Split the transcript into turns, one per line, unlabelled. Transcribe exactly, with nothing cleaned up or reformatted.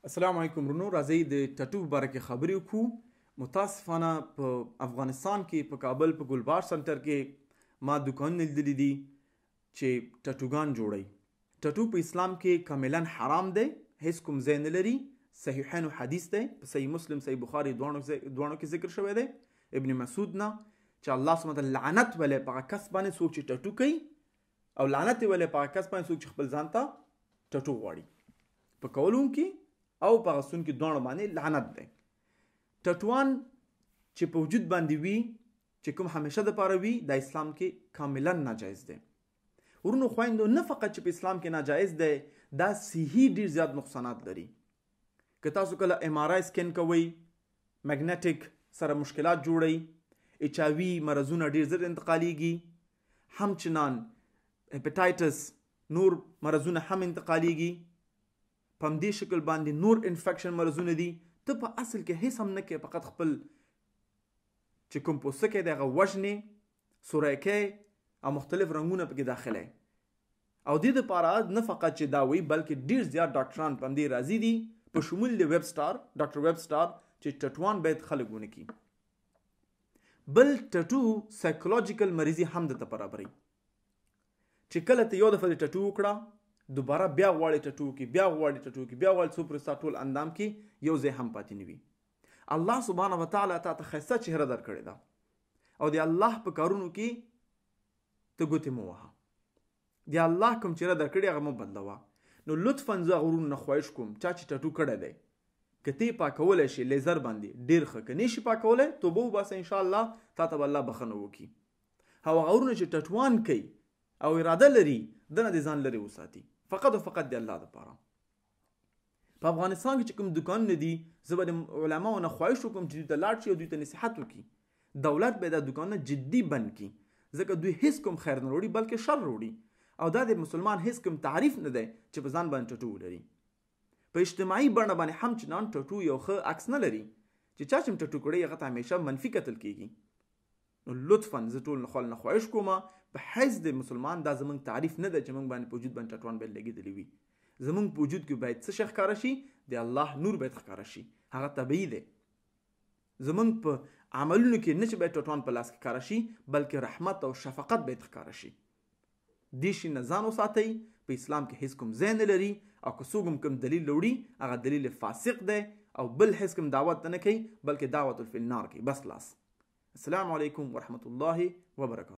السلام علیکم ورونو، راځئ د ټټو په باره کې خبرې وکړو. متاسفانه په افغانستان کې په کابل په ګلبار سنټر کې ما دکانونه لیدلي دي چې ټټوګان جوړوي. ټټو په اسلام کې کاملا حرام دی، هیڅ کوم ځای نه لري. صحیحین حدیث دی، په صحیح مسلم صحیح بخاري دواړو کې ذکر شوی دی ابن مسعود نه چې الله سبحانه وتعالی لعنت ولې په کس باندې څوک چې ټټو کوي، او لعنت ولې په کس باندې څوک چې خپل ځان ته ټټو غواړي. په کولو کې او په غسون کې دواړو باندې لعنت دی. ټټوان چې په وجود باندې وي، چې کوم همیشه د پاره وي، د اسلام کې کاملا ناجایز دی. ورونو خویندو، نه فقط چې په اسلام کې ناجایز دی، دا صحي ډیر زیات نقصانات لري. که تاسو کله ام آر آی سکین کوئ، میګنیټک سره مشکلات جوړي، ایچ آی وي مرضونه ډیر زر انتقالیږي، همچنان هپیټایټس نور مرضونه هم انتقالیږي. په همدې شکل باندې نور انفیکشن مرضونه دي. ته په اصل کې هیڅ هم نه کوې، فقط خپل چې کوم پوستکی دی هغه وژنې، سوری کوې او مختلف رنګونه پکې داخلی. او دې دپاره نه فقط چې دا وایي، بلکې ډېر زیات ډاکټران په همدې راضي دي، په شمول د ویب سټار ډاکټر ویب سټار، چې ټټوان باید خلک ونه کړي. بل ټټو سایکولوجیکل مریضي هم درته برابروي، چې کله ته یو دفعه د ټټو وکړه، دوباره بیا غواړي ټټو کې، بیا غواړي ټټو کې، بیا غواړي څو پورې ستا ټول اندام کې یو ځای هم پاتې نه وي. الله سبحانه وتعالی تا ته ښایسته چهره درکړې ده، او د الله په کارونو کې ته ګوتې مه وهه. د الله کوم چهره درکړې هغه مه بدلوه. نو لطفا زه غرونو نه خواهش کوم، چا چې ټټو کړی دی، که ته یې پاکولی شي لیزر باندې ډېر ښه، که نه شي پاکولی توبه وباسه، انشاءالله تا ته به الله بخښنه وکړي. هغه غرونه چې ټټوان کوي او اراده لري، دنه د ځان لرې وساتي، فقط او فقط د الله دپاره. په افغانستان کې چې کوم دکانونه دي، زه به د علماو نه خواهش وکړم چې دوی ته لاړ شي او دوی ته نصیحت وکړي. دولت به دا دکانونه جدي بند کړي، ځکه دوی هیڅ کوم خیر نه وړي بلکې شر وړي، او دا د مسلمان هیڅ کوم تعریف نه دی چې په ځان باندې ټټو ولري. په اجتماعي بڼه باندې هم چنان ټټو یو ښه عکس نه لري، چې چا چې ټټو کړی هغه ته همیشه منفي کتل کیږي. نو لطفا زه ټول خلکو نه خواهش کوم، په حیث د مسلمان دا زمونږ تعریف نه ده چې موږ باندې په وجود باندې ټټوان باید لګېدلی وي. زمونږ په وجود کې باید څه شی ښکاره شي؟ د الله نور باید ښکاره شي، هغه طبیعي دی. زمونږ په عملونو کې نه چې باید ټټوان په لاس کې ښکاره شي، بلکې رحمت او شفقت باید ښکاره شي. دې شي نه ځان وساتئ. په اسلام کې هیڅ کوم ځای نه لري، او که څوک هم کوم دلیل وړي هغه دلیل فاسق دی، او بل هیڅ کوم دعوت نه کوي بلکې دعوت فی النار کوي. بس لاس. السلام علیکم ورحمة الله وبرکاته.